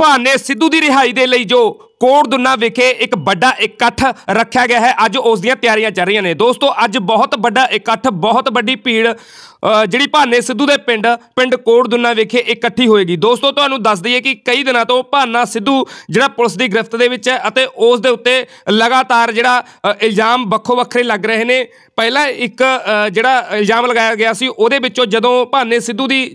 ਭਾਨੇ ਸਿੱਧੂ ਦੀ ਰਿਹਾਈ ਦੇ ਲਈ ਜੋ ਕੋटदुन्ना विखे एक बड़ा इकट्ठ रखा गया है, अज उसदियां तैयारियां चल रही ने। दोस्तों अज बहुत बड़ा इकट्ठ, बहुत बड़ी भीड़ जिहड़ी भाने सिद्धू दे पिंड कोटदुन्ना विखे इकट्ठी होएगी। दोस्तों तुहानूं दस दईए कि कई दिनों तो भाना सिद्धू जिहड़ा पुलिस की गिरफ्त दे विच है अते उस दे उत्ते लगातार जिहड़ा इल्जाम वक्खो वक्खरे लग रहे ने। पहला एक जिहड़ा इल्जाम लगाया गया सी उहदे विचों जदों भाने सिद्धू की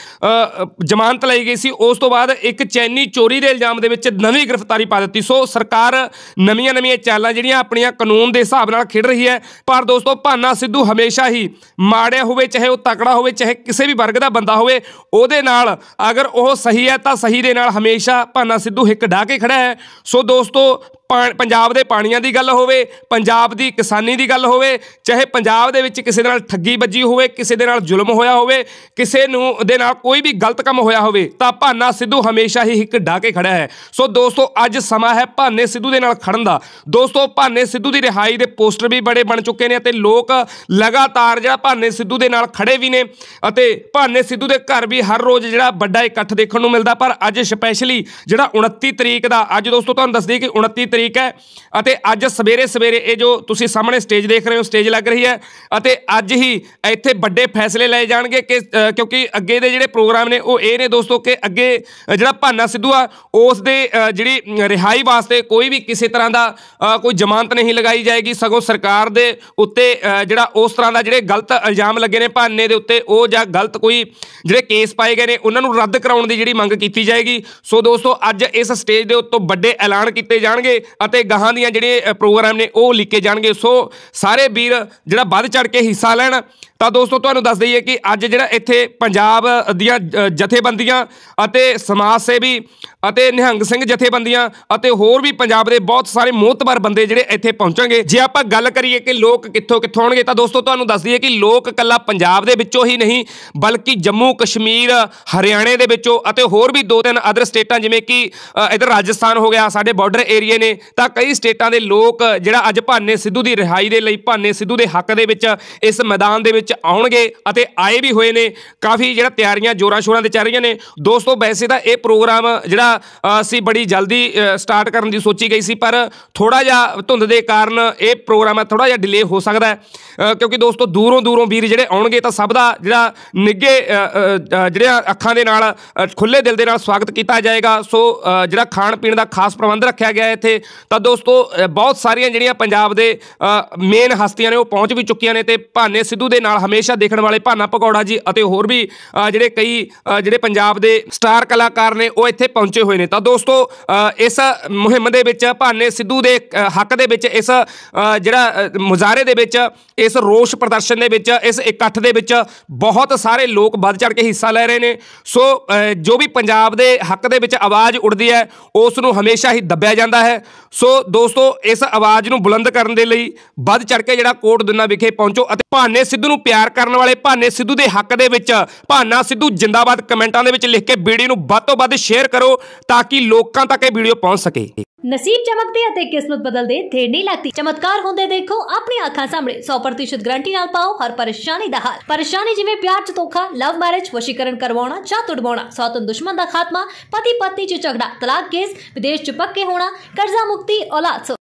जिहड़ी जमानत लाई गई सी उस तो बाद एक चैनी चोरी के इल्जाम दे विच नवीं गिरफ्तारी पा दी। सो सरकार नवीं नवीं चालां जिहड़ियां अपणियां कानून के हिसाब नाल खेड रही है। पर दोस्तों भाना सिद्धू हमेशा ही माड़िया होवे चाहे वो तकड़ा होवे चाहे किसी भी वर्ग का बंदा होवे उहदे नाल अगर वह सही है तो सही दे नाल हमेशा भाना सिद्धू हिक ढा के खड़ा है। सो दोस्तों पंजाब दे पाणियां दी गल होवे, पंजाब दी किसानी दी गल होवे, चाहे पंजाब दे विच किसी दे नाल ठगी बजी होवे, किसी दे नाल जुल्म होया होवे, किसी नूं दे नाल कोई भी गलत काम होया होवे तां भाना सिद्धू हमेशा ही हिक ढा के खड़ा है। सो दोस्तों अज समा है भाने सिद्धू दे नाल खड़न दा। दोस्तों भाने सिद्धू दी रिहाई दे पोस्टर भी बड़े बन चुके ने ते लोग लगातार जिहड़ा भाने सिद्धू दे नाल खड़े भी ने अते भाने सिद्धू दे घर भी हर रोज़ जिहड़ा बड़ा इकट्ठ देखण नूं मिलदा। पर अज स्पैशली जिहड़ा 29 तरीक दा अज दोस्तों तुहानूं दस दईए कि 29 तरीक है अते अज सवेरे सवेरे ये जो तुसीं सामने स्टेज देख रहे हो स्टेज लग रही है अते अज ही इत्थे बड़े फैसले लए जाणगे कि क्योंकि अगे दे जिहड़े प्रोग्राम ने वो ये ने दोस्तों कि अगे जिहड़ा भाना सिद्धू आ उस दे जिहड़ी रिहाई वास्ते कोई भी किसी तरह का कोई जमानत नहीं लगाई जाएगी। सगों सरकार दे उत्ते जिहड़ा उस तरह का जिहड़े गलत इल्जाम लगे ने भाने दे उत्ते वो जां गलत कोई जिहड़े केस पाए गए ने उन्हां नूं रद्द कराउण दी जिहड़ी मंग कीती जाएगी। सो दोस्तों अज इस स्टेज दे उत्तों बड़े ऐलान कीते जाणगे अते गाहां दीयां जिहड़े प्रोग्राम ने वो लिखे जाणगे। सो सारे वीर जिहड़ा वध चढ़ के हिस्सा लैण। तो दोस्तों तुहानूं दस दईए कि अज जिहड़ा इत्थे पंजाब दीयां जथेबंदियां अते समाज सेवी अते निहंग सिंह जथेबंदियां अते होर भी पंजाब दे बहुत सारे मोहतबर बंदे जिहड़े इत्थे पहुंचणगे। जे आपां गल करिए कि लोग कित्थों कित्थों आउणगे तां दोस्तों तुहानूं दस दईए कि लोग कल्ला पंजाब दे विच्चों ही नहीं बल्कि जम्मू कश्मीर हरियाणे दे विच्चों अते होर भी 2-3 अदर स्टेटां जिवें कि इधर राजस्थान हो गया साडे बॉर्डर एरिए ने तां कई स्टेटां दे लोग जिहड़ा अज भाने सिद्धू दी रिहाई दे लई भाने सिद्धू दे हक दे विच इस मैदान दे विच आउणगे अते आए भी होए ने। काफ़ी जिहड़ा तैयारियां जोरां शोरां ते चल रहीआं ने। दोस्तों वैसे तां ये प्रोग्राम जिहड़ा असीं बड़ी जल्दी स्टार्ट करन दी सोची गई सी पर थोड़ा जिहा धुंध दे कारण ये प्रोग्राम थोड़ा जिहा डिले हो सकदा है क्योंकि दोस्तों दूरों दूरों वीर जिहड़े आउणगे तां सब दा जिहड़ा निੱਘੇ जिहड़ियां अखां दे नाल खुले दिल दे नाल स्वागत किया जाएगा। सो जिहड़ा खाण पीण दा खास प्रबंध रखा गया है इत्थे। तां दोस्तों बहुत सारियां जिहड़ियां पंजाब दे मेन हस्तियां ने वो पहुँच भी चुकियां ने ते भाने सिद्धू दे नाल हमेशा देखण वाले भाना भगौड़ा जी अते होर भी जिहड़े कई जिहड़े पंजाब दे स्टार कलाकार ने वो इत्थे पहुंचे हुए ने। तां दोस्तों इस मुहिम दे विच भाने सिद्धू दे हक दे विच इस जिहड़ा मुजाहरे दे विच इस रोष प्रदर्शन दे विच इस इकट्ठ दे विच बहुत सारे लोग वध चढ़ के हिस्सा ले रहे हैं। सो जो भी पंजाब दे हक दे विच आवाज़ उठदी है उस नूं हमेशा ही दबिया जाता है। सो दोस्तों इस आवाज़ नूं बुलंद करन दे लई वध चढ़ के जिहड़ा कोटदुन्ना विखे पहुंचो अते भाने सिद्धू नूं प्यार करन वाले भाने सिद्धू दे हक दे विच भाना सिद्धू जिंदाबाद कमेंटां दे विच लिख के वीडियो नूं वध तों वध शेयर करो ताकि लोकां तक ये वीडियो पहुंच सके। नसीब चमकते अते किस्मत बदलदे देर नहीं लगती। चमत्कार होंदे देखो अपनी आंखां सामने 100% गारंटी नाल पाओ हर परेशानी दा हल। परेशानी जिवें प्यार च धोखा, लव मैरिज, वशीकरण करवाउणा जां तुड़वाउणा, सौतन दुश्मन दा खात्मा, पति पत्नी च झगड़ा, तलाक केस, विदेश च पक्के होना, कर्जा मुक्ति, औलाद